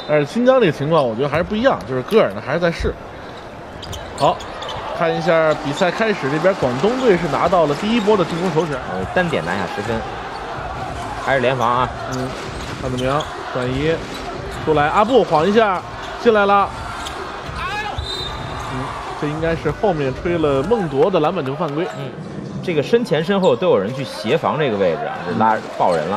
但是新疆这个情况，我觉得还是不一样，就是戈尔呢还是在试。好，看一下比赛开始，这边广东队是拿到了第一波的进攻首选， 单点拿下10分，还是联防啊。 范子铭转移出来，阿布晃一下进来了。这应该是后面吹了孟铎的篮板球犯规。 这个身前身后都有人去协防这个位置啊，这拉爆人了。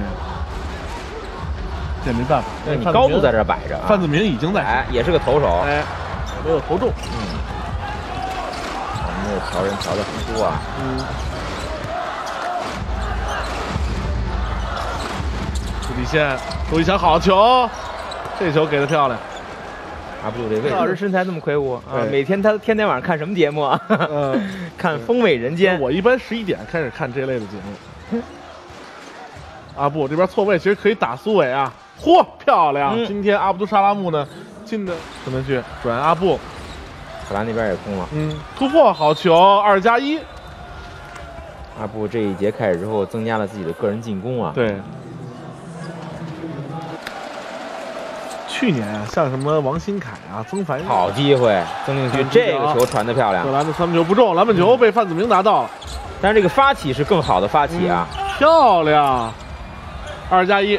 这没办法， 你高度在这摆着啊。 范子铭已经在， 也是个投手， 没有投中。 我们这调人调的很多啊。 出底线，注意一下好球，这球给的漂亮。 阿布这位老师身材这么魁梧啊！每天他天天晚上看什么节目啊？看《风味人间》。 我一般11点开始看这类的节目。阿布这边错位，其实可以打苏伟啊！嚯，漂亮！今天阿卜杜沙拉木呢进的可能去转阿布， 克兰那边也空了。 突破好球，2+1。 阿布这一节开始之后，增加了自己的个人进攻啊。 对。去年啊，像什么王新凯啊、曾凡好机会，曾令勋这个球传得漂亮。 葛兰的3分球不中，篮板球被范子铭拿到了， 但是这个发起是更好的发起啊， 漂亮，2+1。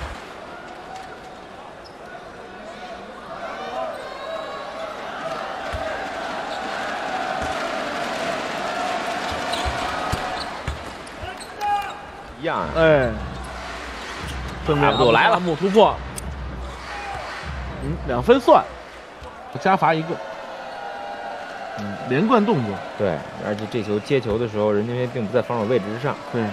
一样。 正面阿布杜来了， 突破。2分算，加罚1个。连贯动作。对， 而且这球接球的时候，任建飞并不在防守位置之上。 对。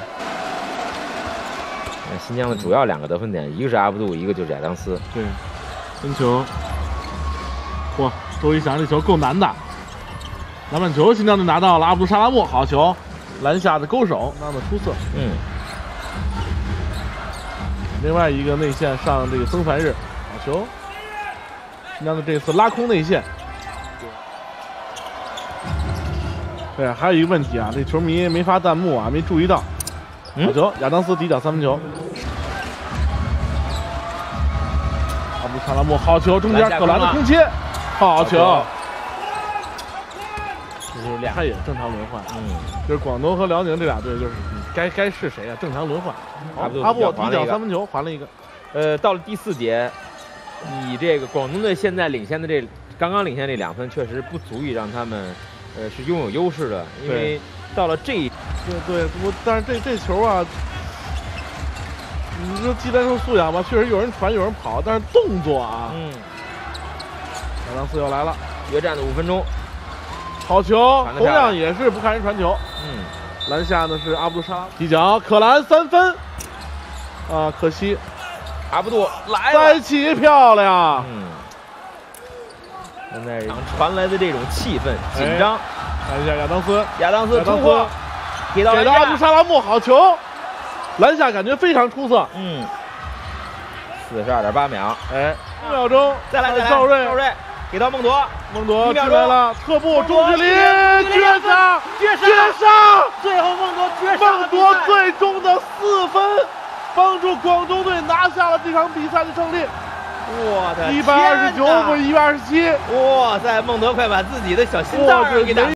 新疆的主要2个得分点，一个是阿布杜，一个就是亚当斯。 对，分球。嚯，周一翔这球够难的。篮板球新疆队拿到了，阿卜杜沙拉木好球，篮下的勾手那么出色。另外一个内线上这个曾凡日，好球。新疆的这次拉空内线。对，还有一个问题啊，这球迷没发弹幕啊，没注意到。好球，亚当斯底角3分球。阿卜杜沙拉木好球，中间葛兰的空切，好球。他也正常轮换，就是广东和辽宁这俩队，就是该是谁啊？正常轮换。阿布底角3分球还了一个。 到了第4节。以这个广东队现在领先的刚刚领先这2分，确实不足以让他们是拥有优势的，因为到了对， 但是这球啊，你说技战术素养吧，确实有人传有人跑，但是动作啊，亚当斯又来了， 约战的5分钟， 好球，同样也是不看人传球，篮下呢是阿卜杜沙拉底角，可兰3分，可惜。 阿布杜来了， 再起漂亮。 现在传来的这种气氛紧张。 看一下亚当斯突破，给到阿卜杜沙拉木好球，篮下感觉非常出色。 42.8秒。 5秒钟， 再来赵睿给到孟铎进来了，侧步中距离绝杀， 最后孟铎最终的4分。帮助广东队拿下了这场比赛的胜利。 我的 129比127。 哇塞，孟铎快把自己的小心脏给打